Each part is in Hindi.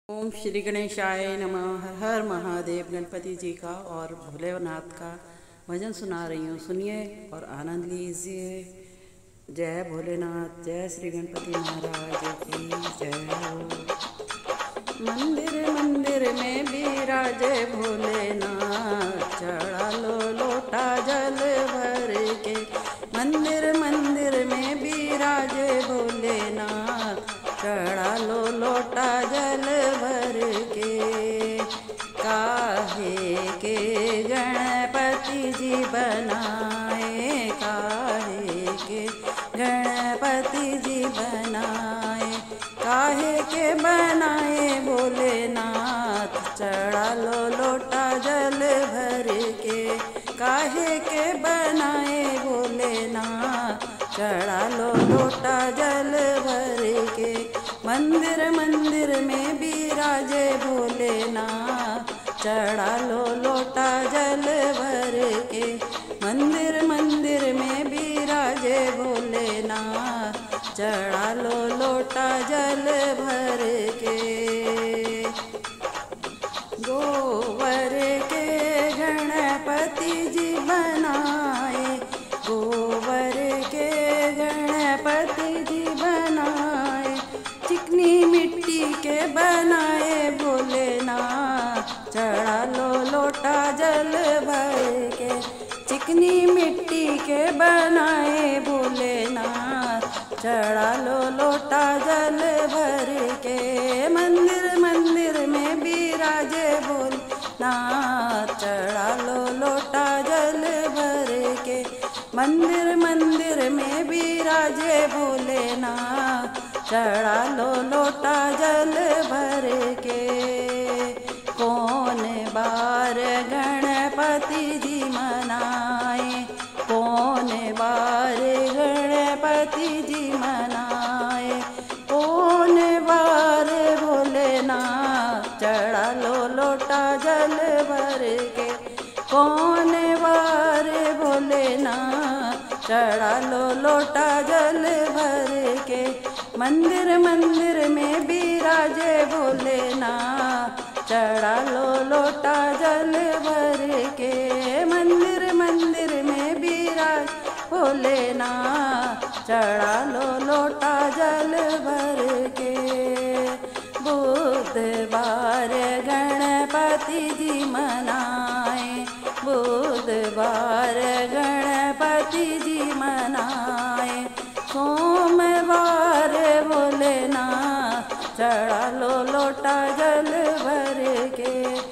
ओम श्री गणेशाय नमः। हर हर महादेव। गणपति जी का और भोलेनाथ का भजन सुना रही हूँ, सुनिए और आनंद लीजिए। जय भोलेनाथ, जय श्री गणपति महाराज की जय हो। मंदिर मंदिर में विराजे भोलेनाथ, चढ़ा लो लोटा जल भर के। मंदिर मंदिर में विराजे भोलेनाथ, चढ़ा लो लोटा जल भर के। काहे के गणपति जी बनाए, काहे के गणपति जी बनाए, काहे के बनाए भोलेनाथ, चढ़ा लो लोटा जल भर के। काहे के बनाए भोलेनाथ, चढ़ा लो लोटा जल भर के। मंदिर मंदिर में विराजे भोलेनाथ, चढ़ा लो लोटा जल भर के। मंदिर मंदिर में विराजे भोलेनाथ, चढ़ा लो लोटा जल भर के। गोबर के गणपति जी बनाए, गोबर के गणपति जी बनाए। चिकनी मिट्टी के बनाए भोलेनाथ, चढ़ा लो लोटा जल भर के। चिकनी मिट्टी के बनाए भोलेनाथ, चढ़ा लो लोटा जल भर के। मंदिर मंदिर में विराजे भोलेनाथ, चढ़ा लो लोटा जल भर के। मंदिर मंदिर में विराजे भोलेनाथ, चढ़ा लो लोटा जल भर के। कौन बार गणपति जी मनाए, कौन बार गणपति जी मनाए। कौन बार भोलेनाथ, चढ़ा लो लोटा जल भर के। कौन बार भोलेनाथ, चढ़ा लो लोटा जल भर के। मंदिर मंदिर में विराजे भोलेनाथ, चढ़ा लो लोटा जल भर के। मंदिर मंदिर में विराज भोलेनाथ, चढ़ा लो लोटा जल भर के। बुधवार गणपति जी मनाए, बुधवार गणपति जी मनाए। सोमवार भोलेनाथ, चढ़ा लो लोटा जल भर के।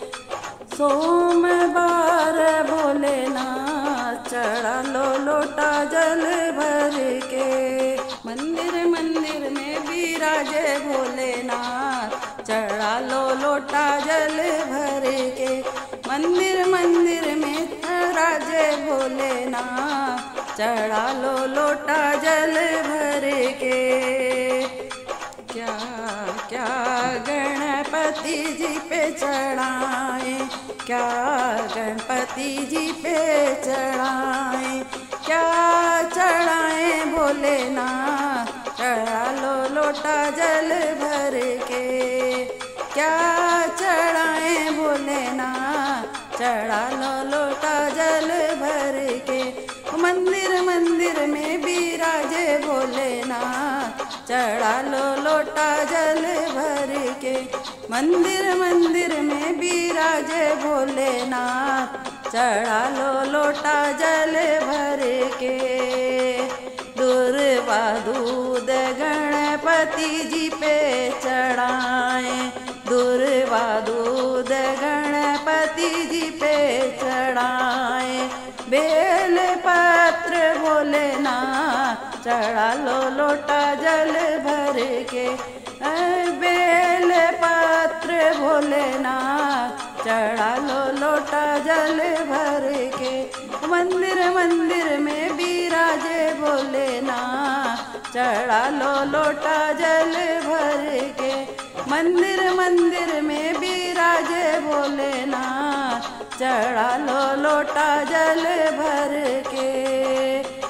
सोमवार भोलेनाथ, चढ़ा लो लोटा जल भर के। मंदिर मंदिर में विराजे भोलेनाथ, चढ़ा लो लोटा जल भर के। मंदिर मंदिर में विराजे भोलेनाथ, चढ़ा लो लोटा जल भर के। क्या क्या गणपति जी पे चढ़ाए, क्या गणपति जी पे चढ़ाए। क्या चढ़ाए भोलेनाथ, चढ़ा लो लोटा जल भर के। क्या चढ़ाए भोलेनाथ, चढ़ा लो लोटा जल भर के। मंदिर मंदिर में विराजे भोलेनाथ, चढ़ा लो लोटा जल भर के। मंदिर मंदिर में विराजे भोलेनाथ, चढ़ा लो लोटा जल भर के। दुर्वा दूध गणपति जी पे चढ़ाए, दुर्वा दूध गणपति जी पे चढ़ाए। बेल पत्र भोलेनाथ, चढ़ा लो लोटा जल भर के। बेल पत्र भोलेनाथ, चढ़ा लो लोटा जल भर के। मंदिर मंदिर में विराजे भोलेनाथ, चढ़ा लो लोटा जल भर के। मंदिर मंदिर में विराजे भोलेनाथ, चढ़ा लो लोटा जल भर के।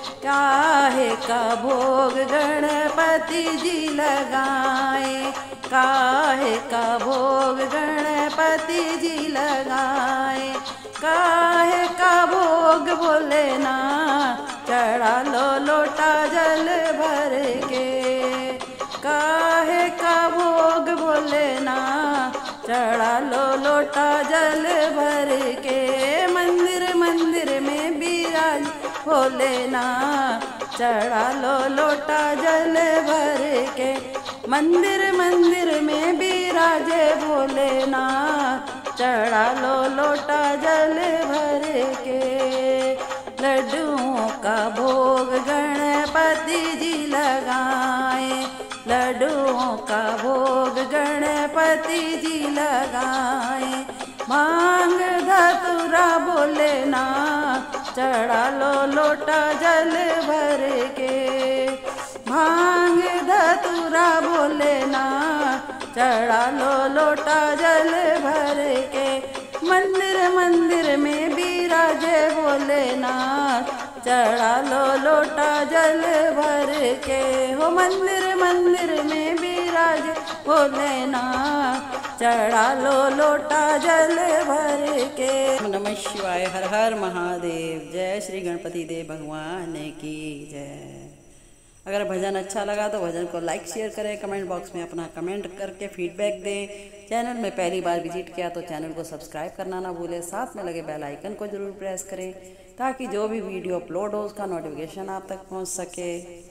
काहे का भोग गणपति जी लगाए, काहे का भोग गणपति जी लगाए, काहे का भोग भोलेनाथ चढ़ा लो लोटा जल भर के, काहे का भोग भोलेनाथ चढ़ा लो लोटा जल भर के। मंदिर मंदिर में बिराज भोलेनाथ चढ़ा लो लोटा जल भर के, मंदिर मंदिर में बिराजे भोलेनाथ चढ़ा लो लोटा जल भर के। लड्डुओं का भोग गणपति जी लगाए, लड्डुओं का भोग गणपति जी लगाए, भांग धतूरा भोलेनाथ चढ़ा लो लोटा जल भर के, भांग धतूरा भोलेनाथ चढ़ा लो लोटा जल भर के। मंदिर मंदिर में बिराजे भोलेनाथ चढ़ा लो लोटा जल भर के, हो मंदिर मंदिर में बिराजे भोलेनाथ चढ़ा लो लोटा जल भर के। नमः शिवाय, हर हर महादेव। जय श्री गणपति देव भगवान की जय। अगर भजन अच्छा लगा तो भजन को लाइक शेयर करें, कमेंट बॉक्स में अपना कमेंट करके फीडबैक दें। चैनल में पहली बार विजिट किया तो चैनल को सब्सक्राइब करना ना भूलें, साथ में लगे बेल आइकन को ज़रूर प्रेस करें ताकि जो भी वीडियो अपलोड हो उसका नोटिफिकेशन आप तक पहुंच सके।